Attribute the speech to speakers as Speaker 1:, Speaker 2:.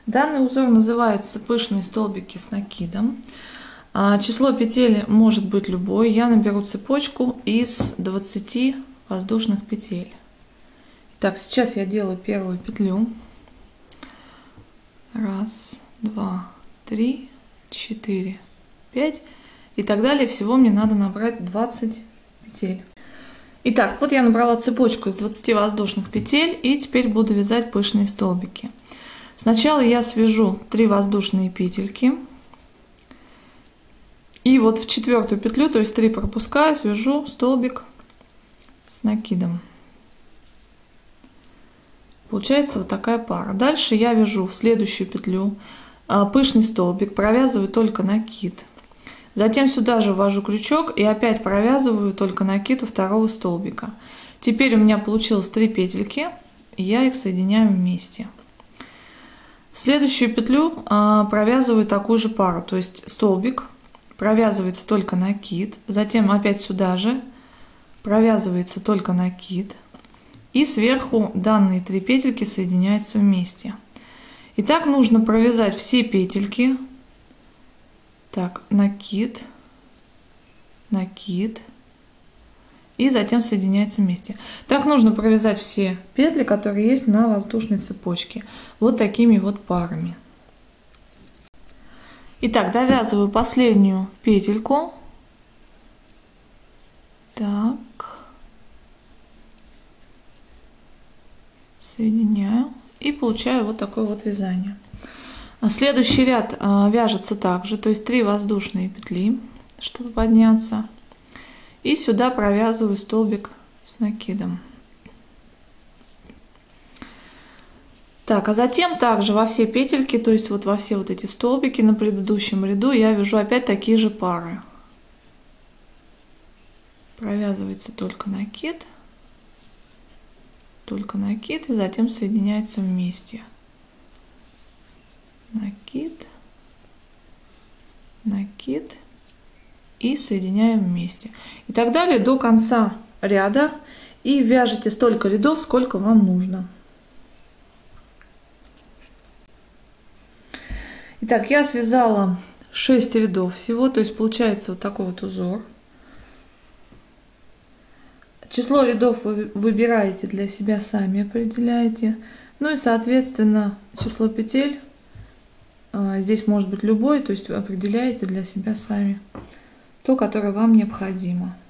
Speaker 1: Данный узор называется «Пышные столбики с накидом». Число петель может быть любое. Я наберу цепочку из 20 воздушных петель. Так, сейчас я делаю первую петлю. 1, 2, 3, 4, 5 и так далее. Всего мне надо набрать 20 петель. Итак, вот я набрала цепочку из 20 воздушных петель и теперь буду вязать пышные столбики. Сначала я свяжу 3 воздушные петельки. И вот в 4-ю петлю, то есть 3 пропуская, свяжу столбик с накидом. Получается вот такая пара. Дальше я вяжу в следующую петлю пышный столбик, провязываю только накид. Затем сюда же ввожу крючок и опять провязываю только накид у 2-го столбика. Теперь у меня получилось 3 петельки, и я их соединяю вместе. Следующую петлю провязываю такую же пару, то есть столбик, провязывается только накид, затем опять сюда же провязывается только накид. И сверху данные 3 петельки соединяются вместе. И так нужно провязать все петельки. Так, накид, накид. И затем соединяются вместе. Так нужно провязать все петли, которые есть на воздушной цепочке. Вот такими вот парами. Итак, довязываю последнюю петельку. Так. Соединяю и получаю вот такое вот вязание. Следующий ряд вяжется также, то есть 3 воздушные петли, чтобы подняться, и сюда провязываю столбик с накидом. Так, а затем также во все петельки, то есть вот во все вот эти столбики на предыдущем ряду я вяжу опять такие же пары. Провязывается только накид, и затем соединяется вместе. Накид, накид и соединяем вместе. И так далее до конца ряда. И вяжите столько рядов, сколько вам нужно. Итак, я связала 6 рядов всего, то есть получается вот такой вот узор. Число рядов вы выбираете для себя сами, определяете. Ну и соответственно число петель здесь может быть любое, то есть вы определяете для себя сами то, которое вам необходимо.